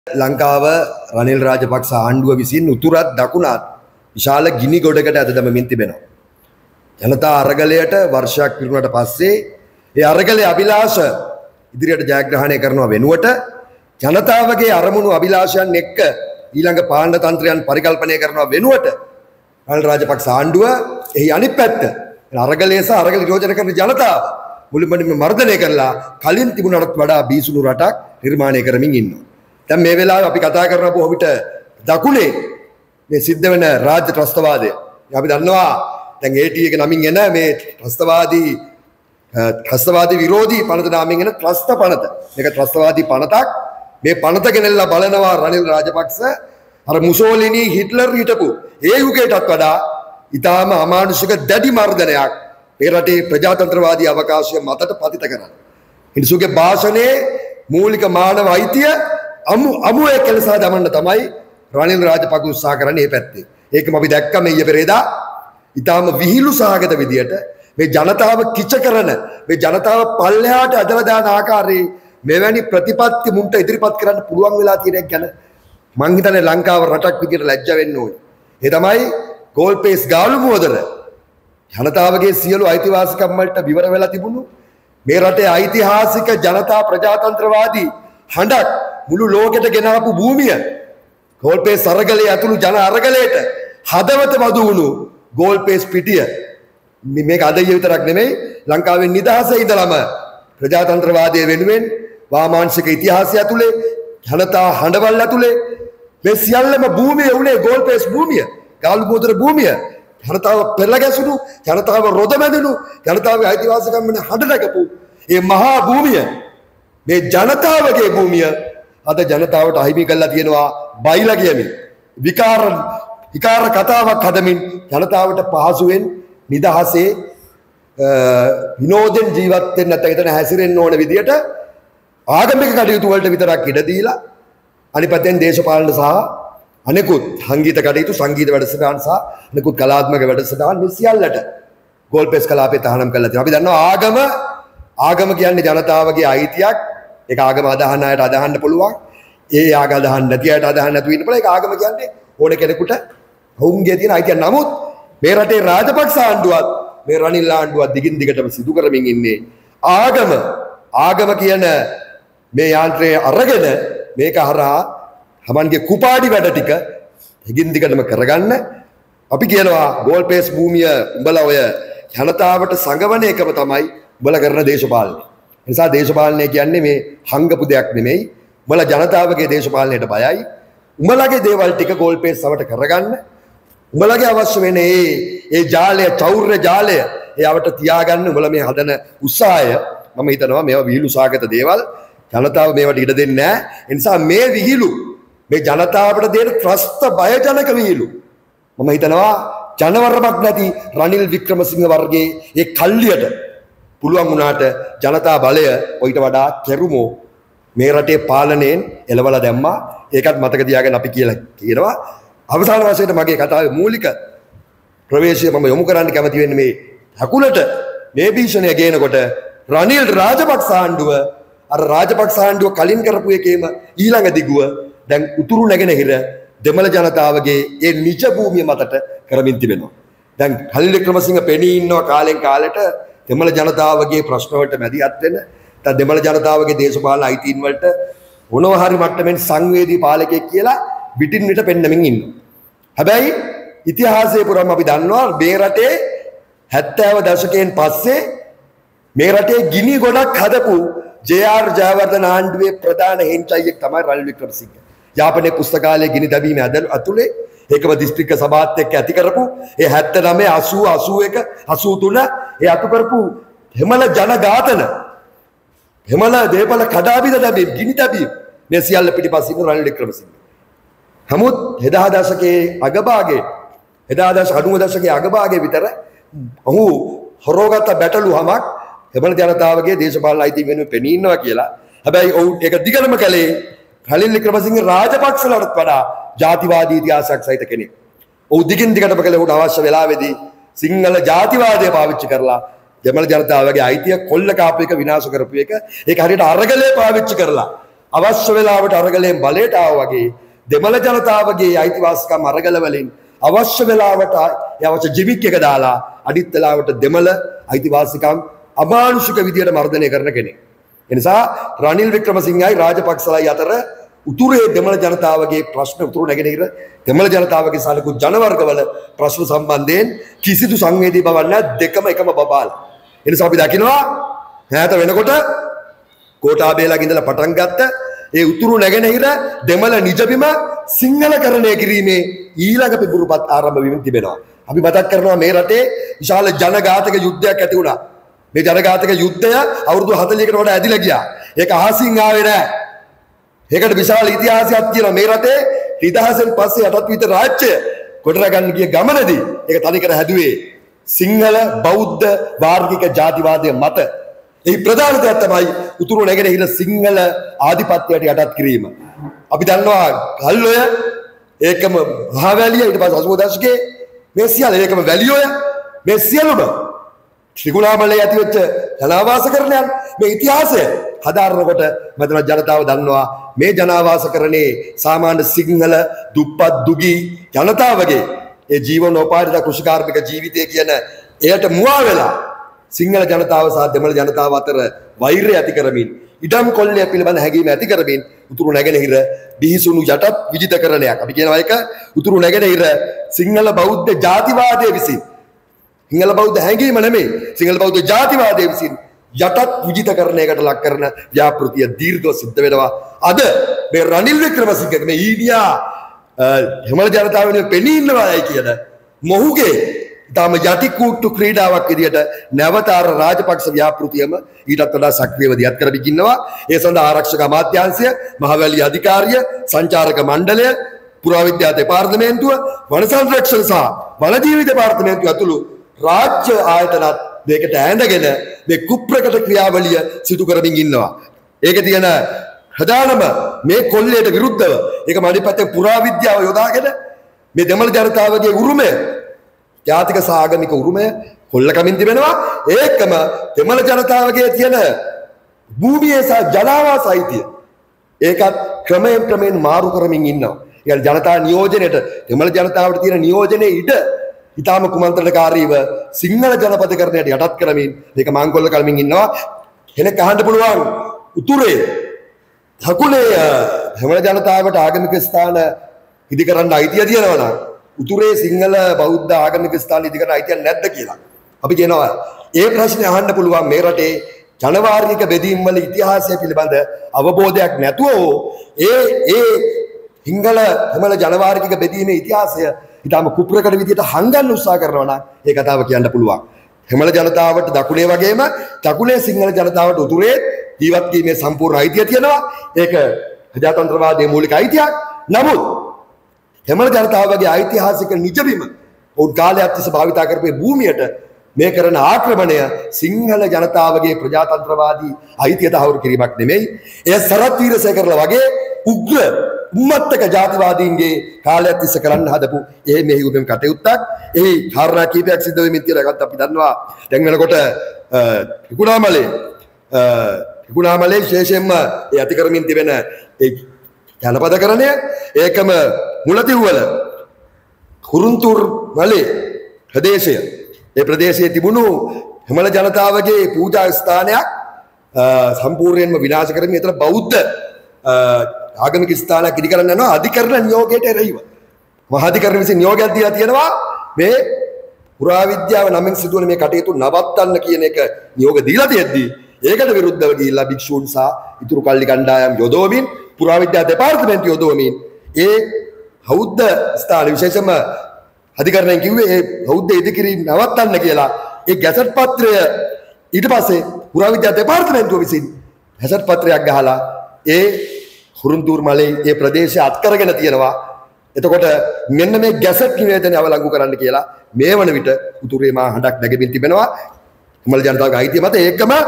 ලංකාව රනිල් රාජපක්ෂ ආණ්ඩුව විසින් උතුරත් දකුණත් විශාල ගිනි ගොඩකට අද දමමින් තිබෙනවා. ජනතා අරගලයට වර්ෂයක් පිරුණාට පස්සේ ඒ අරගලයේ අභිලාෂ ඉදිරියට ජයග්‍රහණය කරනවා වෙනුවට ජනතාවගේ අරමුණු අභිලාෂයන් එක්ක ඊළඟ පාලන තන්ත්‍රයන් පරිකල්පනය කරනවා වෙනුවට රනිල් රාජපක්ෂ ආණ්ඩුව එහි අනිත් පැත්ත අරගලයේ සහ අරගල නිරෝධනය කරන ජනතාව මුළුමනින්ම මර්ධනය කරලා කලින් තිබුණටත් වඩා බීසුණු රටක් නිර්මාණය කරමින් ඉන්නවා. දැන් මේ වෙලාවේ අපි කතා කරන බොහෝ විට දකුණේ මේ සිද්ධ වෙන රාජ්‍ය ත්‍රස්තවාදය. අපි දන්නවා දැන් AT එක නමින් එන මේ ත්‍රස්තවාදී විරෝධී පනත නාමයෙන් එන ත්‍රස්ත පනත. මේක ත්‍රස්තවාදී පනතක්. මේ පනත ගෙනල්ලා බලනවා රනිල් රාජපක්ෂ අර මුසෝලිනි හිට්ලර් හිටපු ඒ යුගයටත් වඩා ඊටාම අමානුෂික දැඩි මර්ධනයක් ඒ රටේ ප්‍රජාතන්ත්‍රවාදී අවකාශය මතට පතිත කරනවා. මිනිසුගේ භාෂණයේ මූලික මානව අයිතිය අමුවේ කෙලසා දමන්න තමයි රනිල් රාජපක්ෂ උත්සාහ කරන්නේ මේ පැත්තේ. ඒකම අපි දැක්කම ඊයේ පෙරේදා ඊටාම විහිළු සහගත විදියට මේ ජනතාව කිච කරන මේ ජනතාව පල්ලෙහාට අදලා දාන ආකාරයේ මෙවැනි ප්‍රතිපත්ති මුන්ට ඉදිරිපත් කරන්න පුළුවන් වෙලා තියෙන එක ගැන මං හිතන්නේ ලංකාව රටක් විදියට ලැජ්ජ වෙන්න ඕනේ. ඒ තමයි ගෝල්පේස් ගාලු මුවදල ජනතාවගේ සියලු අයිතිවාසිකම් වලට විවර වෙලා තිබුණු මේ රටේ ඓතිහාසික ජනතා ප්‍රජාතන්ත්‍රවාදී හඬක් මුළු ලෝකෙට ගෙනාපු භූමිය ගෝල්පේස් අරගලයේ ඇතුළු ජන අරගලයට හදවත වදු වුණු ගෝල්පේස් පිටිය මේක අද විතරක් නෙමෙයි ලංකාවේ නිදහසේ ඉඳලම ප්‍රජාතන්ත්‍රවාදයේ වෙනුවෙන් වාමාංශික ඉතිහාසය ඇතුලේ ජනතා හඬවල් ඇතුලේ මේ සියල්ලම භූමිය උනේ ගෝල්පේස් භූමිය ගාලු මුවදල භූමිය ජනතාව පෙරලා ගැසුණු ජනතාව රොද මැදුණු ජනතාවගේ අයිතිවාසිකම් වෙන හඬ නැගපු මේ මහා භූමිය මේ ජනතාවගේ භූමිය අද ජනතාවට අහිමි කරලා තියෙනවා බයිලා කියමින් විකාර කතාවක් හදමින් ජනතාවට පහසුවෙන් නිදහසේ විනෝදෙන් ජීවත් වෙන්න නැත්නම් එතන හැසිරෙන්න ඕන විදියට ආගමික කටයුතු වලට විතරක් ඉඩ දීලා අනිත් පැත්තෙන් දේශපාලන සහ අනෙකුත් සංගීත කටයුතු සංගීත වැඩසටහන් සහ අනෙකුත් කලාත්මක වැඩසටහන් මේ සියල්ලට ගෝල්පේස් කලාපේ තහනම් කරලා තියෙනවා. අපි දන්නවා ආගම කියන්නේ ජනතාවගේ අයිතියක්. ඒක ආගම අදහන අයට අදහන්න පුළුවන්. ඒ ආගම අදහන්න නැති අයට අදහන්න නැතුව ඉන්න පුළුවන්. ඒක ආගම කියන්නේ ඕන කෙනෙකුට ඔවුන්ගේ තියෙන අයිතිය. නමුත් මේ රටේ රාජපක්ෂ ආණ්ඩුවත් මේ රනිල් ආණ්ඩුවත් දිගින් දිගටම සිදු කරමින් ඉන්නේ ආගම කියන මේ යාන්ත්‍රය අරගෙන මේක හරහා තමන්ගේ කුපාඩි වැඩ ටික දිගින් දිගටම කරගන්න අපි කියනවා ගෝල්පේස් භූමිය උඹලා ඔය ජනතාවට සංගවන එකම තමයි උඹලා කරන දේශපාලනය. ඒ නිසා දේශපාලනය කියන්නේ මේ හංගපු දෙයක් නෙමෙයි. උඹලා ජනතාවගේ දේශපාලනයට බයයි. උඹලාගේ දේවල් ටික ගෝල්පේස් සමට කරගන්න. උඹලාගේ අවශ්‍ය වෙන ඒ ජාලය චෞර්ය ජාලය එයාවට තියාගන්න උඹලා මේ හදන උත්සාහය මම හිතනවා මේවා විහිළු සාගත දේවල් ජනතාව මේවට ඉඩ දෙන්නේ නැහැ. ඒ නිසා මේ විහිළු මේ ජනතාවට දෙන ත්‍රස්ත බයජනක විහිළු මම හිතනවා ජනවරමක් නැති රනිල් වික්‍රමසිංහ වර්ගයේ ඒ කල්ලියට පුළුවන් වුණාට ජනතා බලය ඔයිට වඩා කෙරුමෝ මේ රටේ පාලනයෙන් එළවලා දැම්මා. ඒකත් මතක තියාගෙන අපි කියලා කියනවා. අවසාන වශයෙන් මගේ කතාවේ මූලික ප්‍රවේශය මම යොමු කරන්න කැමති වෙන්නේ මේ හකුලට මේ භීෂණය ගේනකොට රනිල් රාජපක්ෂ ආණ්ඩුව අර රාජපක්ෂ ආණ්ඩුව කලින් කරපු එකේම ඊළඟ දිගුව දැන් උතුරු නැගෙනහිර දෙමළ ජනතාවගේ ඒ නිජ භූමිය මතට කරමින් තිබෙනවා. දැන් රනිල් වික්‍රමසිංහ පෙනී ඉන්නවා කාලෙන් කාලෙට දෙමළ ජනතාවගේ ප්‍රශ්න වලට මැදිහත් වෙන නැත්නම් දෙමළ ජනතාවගේ දේශපාලන අයිතීන් වලට මොනවා හරි මට්ටමින් සංවේදී පාලකයෙක් කියලා විටින් විට පෙන්නමින් ඉන්නවා. හැබැයි ඉතිහාසයේ පුරාම අපි දන්නවා මේ රටේ 70 දශකයෙන් පස්සේ මේ රටේ ගිනි ගොඩක් හදපු ජේ.ආර්. ජයවර්ධන ආණ්ඩුවේ ප්‍රධාන හෙන්චයියෙක් තමයි රනිල් වික්‍රමසිංහ. යාපනයේ පුස්තකාලයේ ගිනි දැබීම ඇතුලේ ඒකම දිස්ත්‍රික්ක සභාවත් එක්ක ඇති කරපු ඒ 79 80 81 83 ඒ අතු කරපු දෙමළ ජනඝාතන දෙමළ දේපල කඩාබිද දැබීම ගිනි දැබීම මේ සියල්ල පිටිපස්සින් රනිල් වික්‍රමසිංහ. නමුත් 70 දශකයේ අගභාගයේ 90 දශකයේ අගභාගයේ විතර ඔහු හොරෝගත බැටළුවමක් දෙමළ ජනතාවගේ දේශපාලන අයිතිය වෙනුවෙන් පෙනී ඉන්නවා කියලා. හැබැයි ඔහු ඒක දිගටම කළේ රනිල් වික්‍රමසිංහ රාජපක්ෂලට වඩා ජාතිවාදී ඉතිහාසයක් සහිත කෙනෙක්. ඔහු දිගින් දිගටම කළේ උට අවශ්‍ය වෙලාවේදී සිංහල ජාතිවාදය පාවිච්චි කරලා දෙමළ ජනතාවගේ අයිතිය කොල්ල කාපු එක විනාශ කරපු එක ඒක හරියට අරගලේ පාවිච්චි කරලා අවශ්‍ය වෙලාවට අරගලෙන් බලයට ආවා වගේ දෙමළ ජනතාවගේ අයිතිවාසිකම් අරගල වලින් අවශ්‍ය වෙලාවට අවශ්‍ය ජිමික් එක දාලා අනිත් වෙලාවට දෙමළ අයිතිවාසිකම් අමානුෂික විදියට මර්ධනය කරන කෙනෙක්. ඒ නිසා රනිල් වික්‍රමසිංහයි රාජපක්ෂලයි අතර උතුරේ දෙමළ ජනතාවගේ ප්‍රශ්න උතුරු නැගෙනහිර දෙමළ ජනතාවගේ සලකුණු ජනවර්ගවල ප්‍රශ්න සම්බන්ධයෙන් කිසිදු සංවේදී බවක් නැහැ දෙකම එකම බබාලා. ඒ නිසා අපි දකිනවා ඈත වෙනකොට කොටාබේලාගේ ඉඳලා පටන් ගත්ත ඒ උතුරු නැගෙනහිර දෙමළ නිජබිම සිංහලකරණය කිරීමේ ඊළඟ පිබුරුපත් ආරම්භ වීමෙන් තිබෙනවා. අපි මතක් කරනවා මේ රටේ විශාල ජනඝාතක යුද්ධයක් ඇති වුණා. මේ ජනඝාතක යුද්ධය අවුරුදු 40කට වඩා ඇදිලා ගියා. ඒක අහසින් ආවේ නෑ. ඒකට විශාල ඉතිහාසයක් තියෙනවා මේ රටේ. නිදහසෙන් පස්සේ යටත් විතර රාජ්‍ය කොටරගන්න ගිය ගමනදී ඒක තනිකර හැදුවේ සිංහල බෞද්ධ වාර්ගික ජාතිවාදයේ මත. ඒ ප්‍රධාන දෙයක් තමයි උතුරු නැගෙනහිර සිංහල ආධිපත්‍යයට යටත් කිරීම. අපි දන්නවා කල්ලොය ඒකම මහවැලිය ඊට පස්සේ 80 දශකයේ මේ සියල්ල ඒකම වැලියොය මේ සියල්ලම ත්‍රිකුණාමලයේ ඇතිවෙච්ච ජනාවාසකරණයන් මේ ඉතිහාසය හදාරනකොට මෙතන ජනතාව දන්නවා මේ ජනාවාසකරණේ සාමාන්‍ය සිංහල දුප්පත් දුගී ජනතාවගේ ඒ ජීවනෝපාර්ජිත කෘෂිකාර්මික ජීවිතය කියන එයට මුවා වෙලා සිංහල ජනතාව සහ දෙමළ ජනතාව අතර වෛරය ඇති කරමින් ඉඩම් කොල්ලය පිළිබඳ හැඟීම ඇති කරමින් උතුරු නැගෙනහිර බිහිසුණු යටත් විජිතකරණයක්. අපි කියනවා ඒක උතුරු නැගෙනහිර සිංහල බෞද්ධ ජාතිවාදයේ විසින් සිංහල බෞද්ධ හැඟීම නෙමෙයි සිංහල බෞද්ධ ජාතිවාදයේ විසින් යටත් විජිතකරණයකට ලක් කරන ව්‍යාපෘතිය දීර්ඝව සිද්ධ වෙනවා. අද මේ රනිල් වික්‍රමසිංහ මේ ඊනියා දෙමළ ජනතාව වෙනුවෙන් පෙනී ඉන්නවායි කියන මොහුගේ තාම යටි කූට්ටු ක්‍රීඩාවක් විදියට නැවත අර රාජපක්ෂ ව්‍යාපෘතියම ඊටත් වඩා සක්‍රියව දියත් කරමින් ඉන්නවා. ඒ සඳහා ආරක්ෂක අමාත්‍යාංශය, මහවැලි අධිකාරිය, සංචාරක මණ්ඩලය, පුරාවිද්‍යා දෙපාර්තමේන්තුව, වන සංරක්ෂණ සහ වනජීවි දෙපාර්තමේන්තුව ඇතුළු රාජ්‍ය ආයතනත් මේකට ඇඳගෙන මේ කුප්‍රකට ක්‍රියාවලිය සිදු කරමින් ඉන්නවා. ඒක තියෙන ප්‍රධානම මේ කොල්ලයට විරුද්ධව ඒක අනිත් පැත්තේ පුරාවිද්‍යාව යොදාගෙන මේ දෙමළ ජනතාවගේ උරුමය ජාතික සහ ආගමික උරුමය කොල්ලකමින් තිබෙනවා. ඒකම දෙමළ ජනතාවගේ තියෙන භූමියේ සහ ජනාවාස අයිතිය ඒකත් ක්‍රමයෙන් මාරු කරමින් ඉන්නවා. ඒ ජනතා නියෝජනයේට දෙමළ ජනතාවට තියෙන නියෝජනයේ ඉඩ ඊටාම කුමන්ත්‍රණකාරීව සිංහල ජනපදකරණයට යටත් කරමින් මේක මංකොල්ල කරමින් ඉන්නවා. කෙනෙක් අහන්න පුළුවන් උතුරේ දකුණේ දෙමළ ජනතාවට ආගමික ස්ථාන ඉදි කරන්න අයිතිය තියෙනවා නම් උතුරේ සිංහල බෞද්ධ ආගමික ස්ථාන ඉදි කරන්න අයිතියක් නැද්ද කියලා. අපි කියනවා ඒ ප්‍රශ්නේ අහන්න පුළුවන් මේ රටේ ජනවාර්ගික බෙදීම් වල ඉතිහාසය පිළිබඳ අවබෝධයක් නැතුව ඒ සිංහල දෙමළ ජනවාර්ගික බෙදීමේ ඉතිහාසය ඊටම කුප්‍රකට විදියට හංගන්න උත්සාහ කරනවා නම් ඒ කතාව කියන්න පුළුවන්. දෙමළ ජනතාවට දකුණේ වගේම දකුණේ සිංහල ජනතාවට උතුරේ ජීවත් වීමේ සම්පූර්ණ අයිතිය තියෙනවා. ඒක ප්‍රජාතන්ත්‍රවාදයේ මූලික අයිතියක්. නමුත් දෙමළ ජනතාවගේ ඓතිහාසික නිජබිම උන් කාලයක් තිස්සේ භාවිතා කරපු භූමියට මේ කරන ආක්‍රමණය සිංහල ජනතාවගේ ප්‍රජාතන්ත්‍රවාදී අයිතිය තහවුරු කිරීමක් නෙමෙයි. එය සරත් වීරසේකරලා වගේ උග්‍ර උම්මත්තක ජාතිවාදීන්ගේ කාලයක් තිස්සේ කරන්න හදපු මෙහි උපෙම් කටයුත්තක්. එහි කාරණා කීපයක් සිද්ධ වෙමින් තියෙන එකත් අපි දන්නවා. දැන් වෙනකොට ත්‍රිකුණාමලේ විශේෂයෙන්ම ඒ ඇති කරමින් තිබෙන ඒ ජනපදකරණය ඒකම මුලතිව්වල කුරුන්තුර් මලේ ප්‍රදේශය ඒ ප්‍රදේශයේ තිබුණු දෙමළ ජනතාවගේ පූජා ස්ථානයක් සම්පූර්ණයෙන්ම විනාශ කරමින් ඒතර බෞද්ධ ආගමික ස්ථානයක් ඉදි කරන්න යනවා අධිකරණ නියෝගයට එරෙහිව. මහා අධිකරණ විසින් නියෝගයක් දීලා තියෙනවා මේ පුරාවිද්‍යාව නමින් සිදුවන මේ කටයුතු නවත්තන්න කියන එක නියෝග දීලා තියෙද්දී ඒකට විරුද්ධව ගිහිල්ලා භික්ෂූන් සහ ඉතුරු කල්ලි කණ්ඩායම් යොදවමින් පුරාවිද්‍යා දෙපාර්තමේන්තුව යොදවමින් ඒ බෞද්ධ ස්ථාන විශේෂම අධිකරණයෙන් කිව්වේ ඒ බෞද්ධ ඉදිකිරීම නවත්තන්න කියලා. ඒ ගැසට් පත්‍රය ඊට පස්සේ පුරාවිද්‍යා දෙපාර්තමේන්තුව විසින් ගැසට් පත්‍රයක් ගහලා ඒ කුරුන්තුර් මලේ ඒ ප්‍රදේශය අත්කරගෙන තියෙනවා. එතකොට මෙන්න මේ ගැසට් නිවේදනය අවලංගු කරන්න කියලා මේ වන විට උතුරේ මා හඬක් නැගෙමින් තිබෙනවා. දෙමළ ජනතාවගේ අයිතිය මත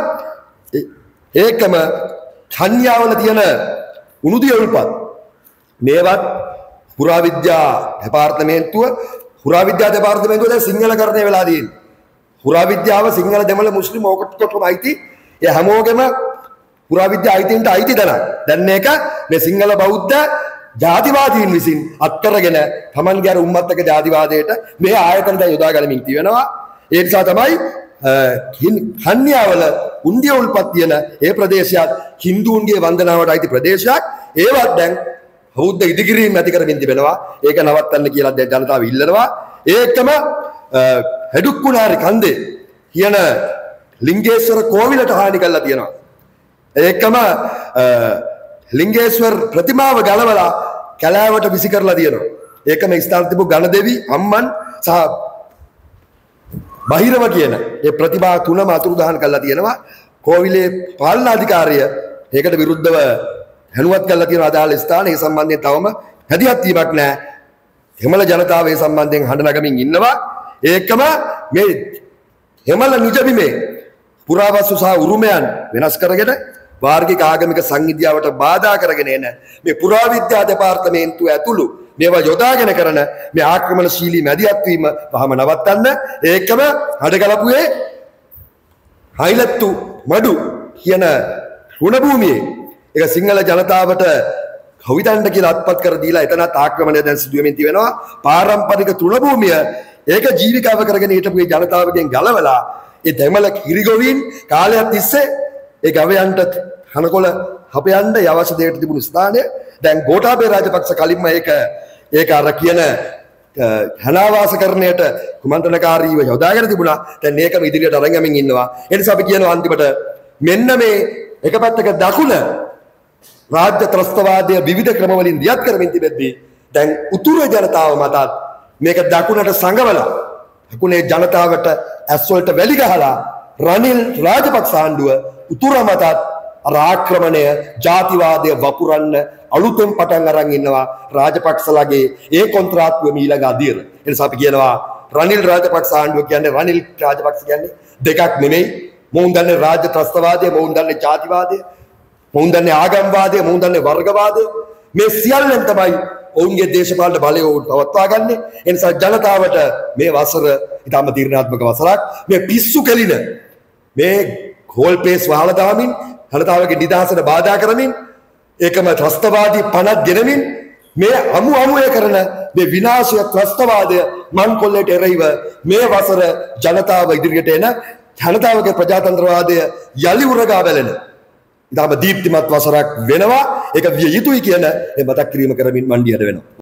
ඒකම සංඥාවල තියෙන උණුදිය උල්පත් මේවත් පුරාවිද්‍යා දෙපාර්තමේන්තුව දැන් සිංහලකරණය වෙලා තියෙන්නේ. පුරාවිද්‍යාව සිංහල දෙමළ මුස්ලිම් ඔක්කොටම අයිති. ඒ හැමෝගෙම පුරාවිද්‍යා අයිතීන්ට අයිති දනක්. දැන් මේක මේ සිංහල බෞද්ධ ජාතිවාදීන් විසින් අත්කරගෙන තමන්ගේ අර උම්මත්තක ජාතිවාදයට මේ ආයතන දැන් යොදා ගනිමින් තියෙනවා. ඒ නිසා තමයි කන්‍යාවල උන්දිය උල්පත් තියෙන ඒ ප්‍රදේශයත් හින්දුන්ගේ වන්දනාවට අයිති ප්‍රදේශයක්. ඒවත් දැන් බෞද්ධ ඉදිකිරීම ඇති කරමින් තිබෙනවා. ඒක නවත්තන්න කියලා දැන් ජනතාව ඉල්ලනවා. ඒකම හෙඩුක්කුණාරි කන්දේ කියන ලිංගේශ්වර කෝවිලට හානි කරලා තියෙනවා. ඒකම ලිංගේශ්වර ප්‍රතිමාව ගලවලා කැලෑවට විසි කරලා තියෙනවා. ඒකම ස්ථාන තිබු ගණදෙවි අම්මන් සහ බහිරව කියන ඒ ප්‍රතිභා තුනම අතුරුදහන් කරලා තියෙනවා. කෝවිලේ පාලනාධිකාරිය ඒකට විරුද්ධව හැනුවත් කරලා තියෙන අදාළ ස්ථාන ඒ සම්බන්ධයෙන් තවම හැදියත් වීමක් නැහැ. හිමල ජනතාව ඒ සම්බන්ධයෙන් හඬ නගමින් ඉන්නවා. ඒකම මේ හිමල නිජබිමේ පුරාවස්තු සහ උරුමයන් වෙනස් කරගෙන වාර්ගික ආගමික සංහිඳියාවට බාධා කරගෙන එන මේ පුරාවිද්‍යා දෙපාර්තමේන්තුව ඇතුළු මේවා යොදාගෙන කරන මේ ආක්‍රමණශීලී මැදිහත් වීම වහම නවත්තන්න. ඒකම හඩගලපුවේ හයිලත්තු මඩු කියන රුණ භූමියේ ඒක සිංහල ජනතාවට කවිදණ්ඩ කියලා අත්පත් කර දීලා එතනත් ආක්‍රමණය දැන් සිදු වෙමින් තියෙනවා. පාරම්පරික තෘණ භූමිය ඒක ජීවිකාව කරගෙන හිටපු මේ ජනතාවගෙන් ගලවලා ඒ දෙමළ කිරිගොවීන් කාලයක් තිස්සේ ඒ ගවයන්ට හනකොළ හපයන්න අවශ්‍ය දෙයට තිබුණු ස්ථානය දැන් ගෝඨාභය රාජපක්ෂ කලින්ම ඒක අර කියන හනාවාසකරණයට කුමන්ත්‍රණකාරීව යොදාගෙන තිබුණා. දැන් මේකම ඉදිරියට අරන් යමින් ඉන්නවා. ඒ නිසා අපි කියනවා අන්තිමට මෙන්න මේ එක පැත්තක දකුණ රාජ්‍ය ත්‍රස්තවාදය විවිධ ක්‍රම වලින් දියත් කරමින් තිබෙද්දී දැන් උතුරු ජනතාව මතත් මේක දකුණට සංගවලා දකුණේ ජනතාවට ඇස් වලට වැලි ගහලා රනිල් රාජපක්ෂ ආණ්ඩුව උතුර මතත් ආක්‍රමණය ජාතිවාදය වපුරන්න අලුතෙන් පටන් අරන් ඉන්නවා රාජපක්ෂලාගේ ඒ කොන්ත්‍රාත්තුව මීළඟ අදියර. ඒ නිසා අපි කියනවා රනිල් රාජපක්ෂ ආණ්ඩුව කියන්නේ රනිල් රාජපක්ෂ කියන්නේ දෙකක් නෙමෙයි. මොවුන් දන්නේ රාජ්‍ය ත්‍රස්තවාදය, මොවුන් දන්නේ ජාතිවාදය, මොවුන් දන්නේ ආගම්වාදය, මොවුන් දන්නේ වර්ගවාදය. මේ සියල්ලෙන් තමයි ඔවුන්ගේ දේශපාලන බලය පවත්වා ගන්න. ඒ නිසා ජනතාවට මේ වසර ඉතාම තීරණාත්මක වසරක්. මේ පිස්සු කෙලින මේ ගෝල්පේස් වහලා දාමින් ජනතාවගේ නිදහසට බාධා කරමින් ඒකම ත්‍රස්තවාදී පනත් ගෙනමින් මේ අමුවේ කරන මේ විනාශය ත්‍රස්තවාදය මන්කොල්ලට එරෙහිව මේ වසර ජනතාව ඉදිරියට එන ජනතාවගේ ප්‍රජාතන්ත්‍රවාදය යලි උරගා බැලෙන ඉතාම දීප්තිමත් වසරක් වෙනවා. ඒක විය යුතුයි කියන මේ මතක් කිරීම කරමින් මණ්ඩියට වෙනවා.